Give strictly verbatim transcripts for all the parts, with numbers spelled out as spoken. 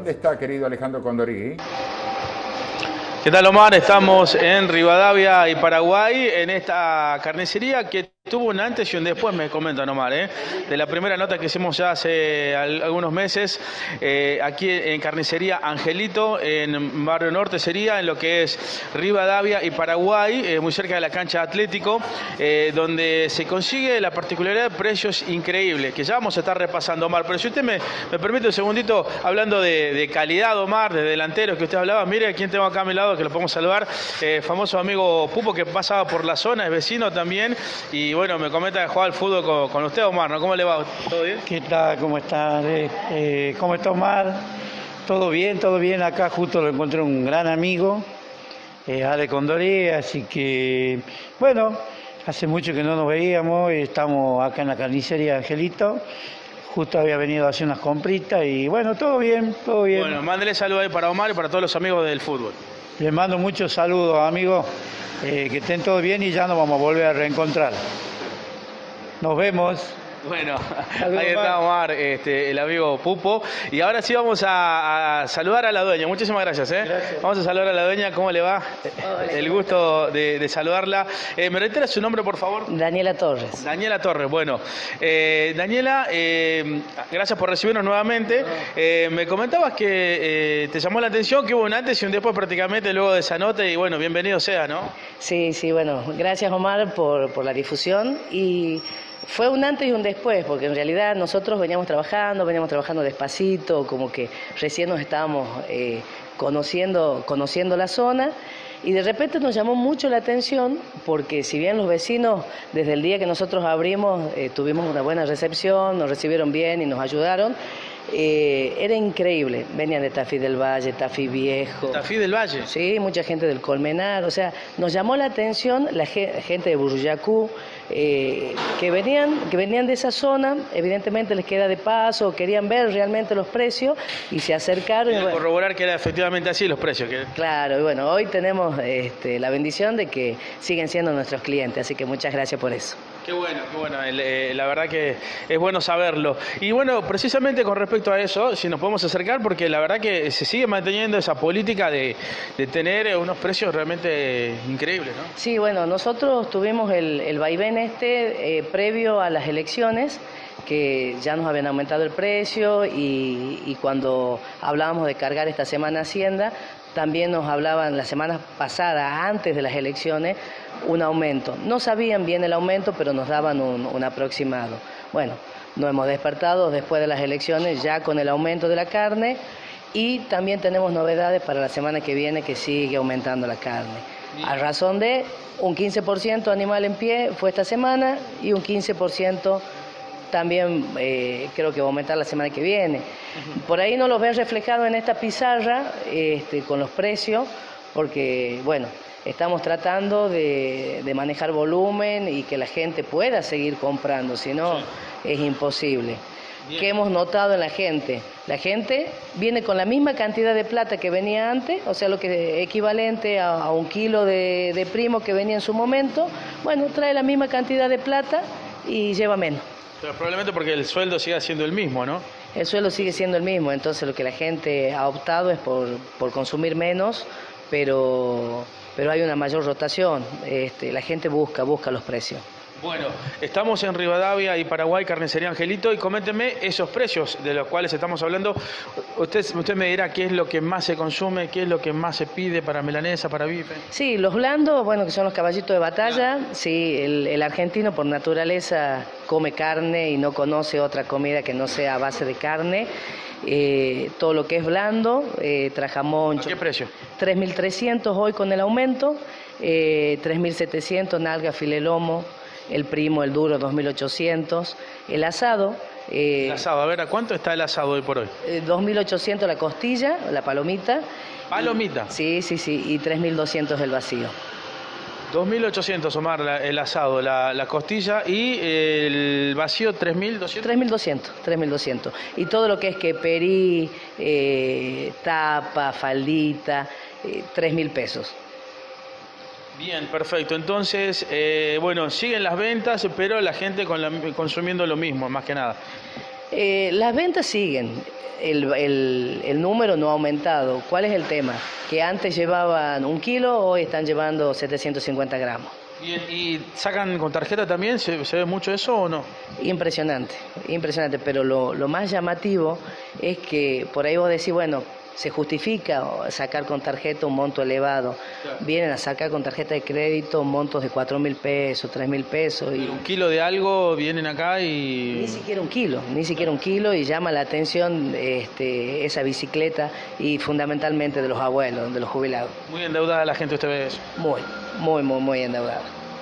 ¿Dónde está, querido Alejandro Condorí? ¿Qué tal, Omar? Estamos en Rivadavia y Paraguay, en esta carnicería que tuvo un antes y un después, me comentan, Omar, ¿eh? de la primera nota que hicimos ya hace algunos meses, eh, aquí en Carnicería Angelito, en Barrio Norte sería, en lo que es Rivadavia y Paraguay, eh, muy cerca de la cancha Atlético, eh, donde se consigue la particularidad de precios increíbles, que ya vamos a estar repasando, Omar. Pero si usted me, me permite un segundito, hablando de, de calidad, Omar, de delanteros que usted hablaba, mire a quién tengo acá a mi lado, que lo podemos saludar, eh, famoso amigo Pupo, que pasaba por la zona, es vecino también, y bueno, me comenta que juega al fútbol con, con usted, Omar, ¿no? ¿Cómo le va? ¿Todo bien? ¿Qué tal? ¿Cómo está? Eh, eh, ¿Cómo está, Omar? Todo bien, todo bien. Acá justo lo encontré un gran amigo, eh, Ale Condorí, así que, bueno, hace mucho que no nos veíamos, y estamos acá en la carnicería Angelito. Justo había venido a hacer unas compritas y bueno, todo bien, todo bien. Bueno, mándele saludos ahí para Omar y para todos los amigos del fútbol. Les mando muchos saludos, amigos, eh, que estén todos bien y ya nos vamos a volver a reencontrar. Nos vemos. Bueno, ahí está Omar, este, el amigo Pupo. Y ahora sí vamos a, a saludar a la dueña. Muchísimas gracias, ¿eh? Gracias. Vamos a saludar a la dueña. ¿Cómo le va? Hola. El gusto de, de saludarla. Eh, ¿Me reitera su nombre, por favor? Daniela Torres. Daniela Torres, bueno. Eh, Daniela, eh, gracias por recibirnos nuevamente. Eh, me comentabas que eh, te llamó la atención que hubo un antes y un después prácticamente luego de esa nota y bueno, bienvenido sea, ¿no? Sí, sí, bueno, gracias, Omar, por, por la difusión. Y fue un antes y un después, porque en realidad nosotros veníamos trabajando, veníamos trabajando despacito, como que recién nos estábamos eh, conociendo, conociendo la zona, y de repente nos llamó mucho la atención, porque si bien los vecinos, desde el día que nosotros abrimos, eh, tuvimos una buena recepción, nos recibieron bien y nos ayudaron, eh, era increíble. Venían de Tafí del Valle, Tafí Viejo. Tafí del Valle. Sí, mucha gente del Colmenar, o sea, nos llamó la atención la gente de Buruyacú, eh, que venían, que venían de esa zona, evidentemente les queda de paso, querían ver realmente los precios y se acercaron. Y y bueno, corroborar que era efectivamente así los precios. Que... Claro, y bueno, hoy tenemos este, la bendición de que siguen siendo nuestros clientes, así que muchas gracias por eso. Qué bueno, qué bueno, eh, la verdad que es bueno saberlo. Y bueno, precisamente con respecto a eso, si nos podemos acercar, porque la verdad que se sigue manteniendo esa política de, de tener unos precios realmente increíbles, ¿no? Sí, bueno, nosotros tuvimos el, el vaivén este eh, previo a las elecciones, que ya nos habían aumentado el precio y, y cuando hablábamos de cargar esta semana Hacienda, también nos hablaban la semana pasada, antes de las elecciones, un aumento. No sabían bien el aumento, pero nos daban un, un aproximado. Bueno, nos hemos despertado después de las elecciones ya con el aumento de la carne y también tenemos novedades para la semana que viene que sigue aumentando la carne. A razón de un quince por ciento animal en pie fue esta semana y un quince por ciento también eh, creo que va a aumentar la semana que viene. Por ahí no los ven reflejados en esta pizarra este, con los precios, porque bueno, estamos tratando de, de manejar volumen y que la gente pueda seguir comprando, si no sí. es imposible. Bien. ¿Qué hemos notado en la gente? La gente viene con la misma cantidad de plata que venía antes, o sea, lo que es equivalente a, a un kilo de, de primo que venía en su momento, bueno, trae la misma cantidad de plata y lleva menos. Pero probablemente porque el sueldo siga siendo el mismo, ¿no? El sueldo sigue siendo el mismo, entonces lo que la gente ha optado es por, por consumir menos, pero, pero hay una mayor rotación, este, la gente busca, busca los precios. Bueno, estamos en Rivadavia y Paraguay, Carnicería Angelito, y coménteme esos precios de los cuales estamos hablando. Usted, usted me dirá qué es lo que más se consume, qué es lo que más se pide para milanesa, para bife. Sí, los blandos, bueno, que son los caballitos de batalla. Claro. Sí, el, el argentino por naturaleza come carne y no conoce otra comida que no sea a base de carne. Eh, todo lo que es blando, eh, trajamón. ¿A qué precio? tres mil trescientos hoy con el aumento, eh, tres mil setecientos nalga, filé lomo. El primo, el duro, dos mil ochocientos. El asado. Eh, el asado, a ver, ¿a cuánto está el asado hoy por hoy? Eh, dos mil ochocientos la costilla, la palomita. ¿Palomita? Y, sí, sí, sí, y tres mil doscientos el vacío. dos mil ochocientos, Omar, la, el asado, la, la costilla y el vacío tres mil doscientos. tres mil doscientos, tres mil doscientos. Y todo lo que es queperí, eh, tapa, faldita, eh, tres mil pesos. Bien, perfecto. Entonces, eh, bueno, siguen las ventas, pero la gente con la, consumiendo lo mismo, más que nada. Eh, las ventas siguen, el, el, el número no ha aumentado. ¿Cuál es el tema? Que antes llevaban un kilo, hoy están llevando setecientos cincuenta gramos. Bien, ¿y sacan con tarjeta también? ¿Se, se ve mucho eso o no? Impresionante, impresionante, pero lo, lo más llamativo es que por ahí vos decís, bueno, se justifica sacar con tarjeta un monto elevado. Claro. Vienen a sacar con tarjeta de crédito montos de cuatro mil pesos, tres mil pesos. Y un kilo de algo vienen acá y... Ni siquiera un kilo, ni siquiera un kilo, y llama la atención este, esa bicicleta y fundamentalmente de los abuelos, de los jubilados. Muy endeudada la gente, usted ve eso. Muy, muy, muy, muy endeudada.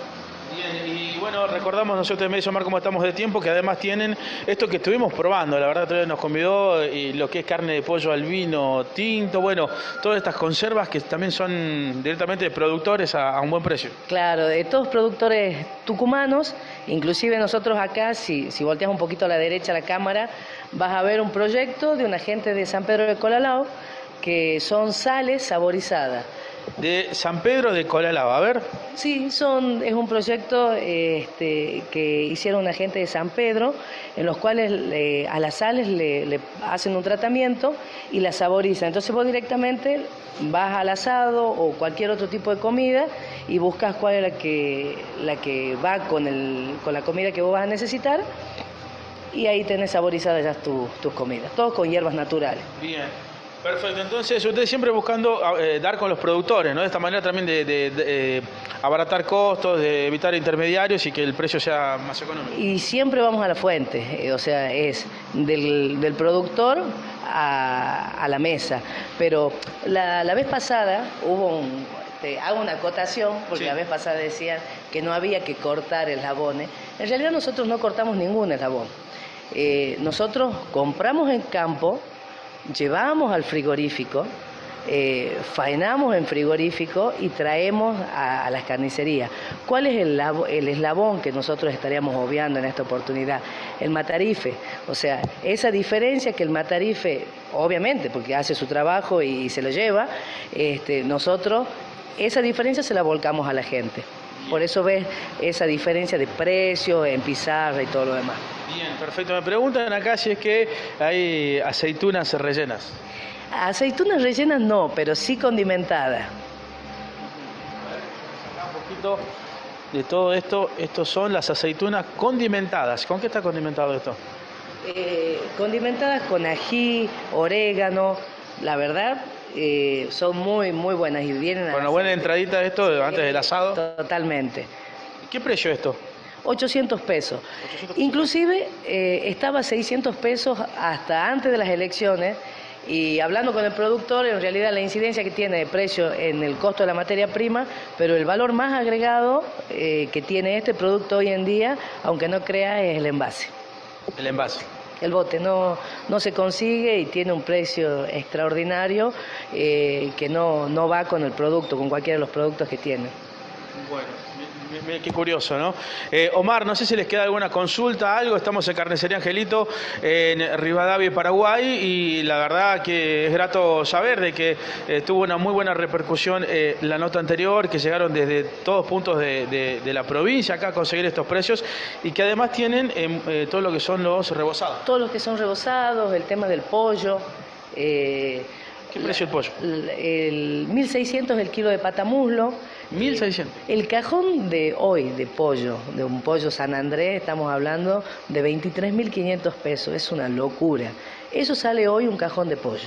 Bien, y bueno, recordamos, no sé, usted me dice, Omar, cómo estamos de tiempo, que además tienen esto que estuvimos probando, la verdad, otra vez nos convidó, y lo que es carne de pollo al vino tinto, bueno, todas estas conservas que también son directamente de productores a, a un buen precio. Claro, de todos productores tucumanos, inclusive nosotros acá, si, si volteas un poquito a la derecha la cámara, vas a ver un proyecto de una gente de San Pedro de Colalao, que son sales saborizadas. De San Pedro de Colalao, a ver. Sí, son, es un proyecto este, que hicieron una gente de San Pedro, en los cuales eh, a las sales le, le hacen un tratamiento y las saborizan. Entonces vos directamente vas al asado o cualquier otro tipo de comida y buscas cuál es la que, la que va con, el, con la comida que vos vas a necesitar, y ahí tenés saborizadas ya tu, tus comidas, todo con hierbas naturales. Bien. Perfecto, entonces usted siempre buscando eh, dar con los productores, ¿no? De esta manera también de, de, de eh, abaratar costos, de evitar intermediarios y que el precio sea más económico. Y siempre vamos a la fuente, eh, o sea, es del, del productor a, a la mesa. Pero la, la vez pasada hubo un... Te hago una acotación, porque sí. La vez pasada decían que no había que cortar eslabones. En realidad nosotros no cortamos ningún eslabón. Eh, nosotros compramos en campo, llevamos al frigorífico, eh, faenamos en frigorífico y traemos a, a las carnicerías. ¿Cuál es el, el eslabón que nosotros estaríamos obviando en esta oportunidad? El matarife. O sea, esa diferencia que el matarife, obviamente, porque hace su trabajo y, y se lo lleva, este, nosotros esa diferencia se la volcamos a la gente. Por eso ves esa diferencia de precio en pizarra y todo lo demás. Bien, perfecto. Me preguntan acá si es que hay aceitunas rellenas. Aceitunas rellenas no, pero sí condimentadas. Un poquito de todo esto. Estos son las aceitunas condimentadas. ¿Con qué está condimentado esto? Eh, condimentadas con ají, orégano. La verdad, eh, son muy, muy buenas y vienen. Con una buena entradita de esto antes del asado. Totalmente. ¿Qué precio esto? ochocientos pesos. ochocientos pesos. Inclusive eh, estaba seiscientos pesos hasta antes de las elecciones, y hablando con el productor, en realidad la incidencia que tiene de precio en el costo de la materia prima, pero el valor más agregado eh, que tiene este producto hoy en día, aunque no crea, es el envase. El envase. El bote no, no se consigue y tiene un precio extraordinario eh, que no, no va con el producto, con cualquiera de los productos que tiene. Bueno. Mira qué curioso, ¿no? Eh, Omar, no sé si les queda alguna consulta, algo. Estamos en Carnicería Angelito, en Rivadavia, Paraguay, y la verdad que es grato saber de que eh, tuvo una muy buena repercusión eh, la nota anterior, que llegaron desde todos puntos de, de, de la provincia acá a conseguir estos precios, y que además tienen eh, eh, todo lo que son los rebozados. Todos los que son rebozados, el tema del pollo. Eh, ¿Qué precio el pollo? El, el mil seiscientos el kilo de patamuslo. mil seiscientos. El cajón de hoy de pollo, de un pollo San Andrés, estamos hablando de veintitrés mil quinientos pesos. Es una locura. Eso sale hoy un cajón de pollo.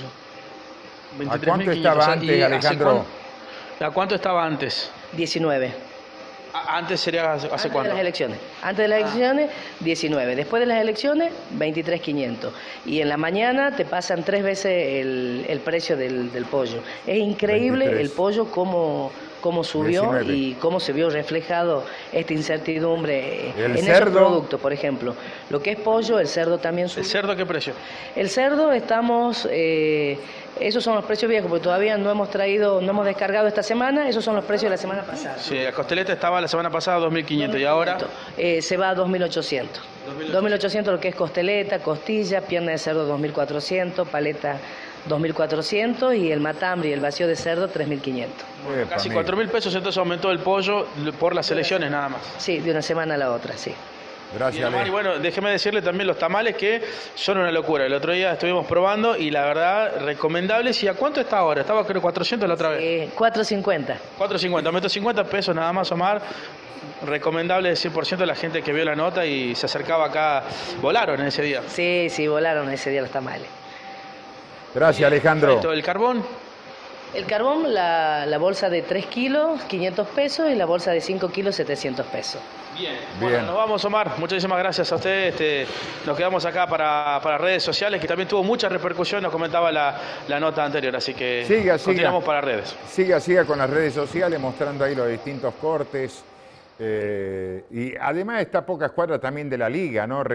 ¿A cuánto estaba antes, Alejandro? ¿A cuánto estaba antes? diecinueve. Antes sería hace Antes cuánto. de las elecciones. Antes de las ah. elecciones, diecinueve. Después de las elecciones, veintitrés mil quinientos. Y en la mañana te pasan tres veces el, el precio del, del pollo. Es increíble veintitrés. El pollo cómo, cómo subió diecinueve. Y cómo se vio reflejado esta incertidumbre ¿El en cerdo? esos productos, por ejemplo. Lo que es pollo, el cerdo también subió. ¿El cerdo qué precio? El cerdo estamos... Eh, esos son los precios viejos, porque todavía no hemos traído, no hemos descargado esta semana. Esos son los precios de la semana pasada. Sí, la costeleta estaba la semana pasada a dos mil quinientos y ahora... Eh, se va a dos mil ochocientos. dos mil ochocientos lo que es costeleta, costilla, pierna de cerdo dos mil cuatrocientos, paleta dos mil cuatrocientos y el matambre y el vacío de cerdo tres mil quinientos. Bueno, casi cuatro mil pesos, entonces aumentó el pollo por las elecciones nada más. Sí, de una semana a la otra, sí. Gracias, Bien, Omar, Ale. y bueno, déjeme decirle también los tamales que son una locura. El otro día estuvimos probando y la verdad, recomendables. ¿Y a cuánto está ahora? Estaba creo cuatrocientos la otra vez. Eh, cuatro cincuenta. cuatro cincuenta, meto cincuenta pesos nada más, Omar. Recomendable de cien por ciento. La gente que vio la nota y se acercaba acá, volaron ese día. Sí, sí, volaron ese día los tamales. Gracias, Alejandro. ¿El carbón? El carbón, la, la bolsa de tres kilos, quinientos pesos, y la bolsa de cinco kilos, setecientos pesos. Bien. Bueno, Bien. nos vamos, Omar. Muchísimas gracias a ustedes. Este, nos quedamos acá para, para redes sociales, que también tuvo mucha repercusión, nos comentaba la, la nota anterior. Así que Siga, siga. continuamos para redes. Siga, siga con las redes sociales, mostrando ahí los distintos cortes. Eh, y además esta poca escuadra también de la liga, ¿no?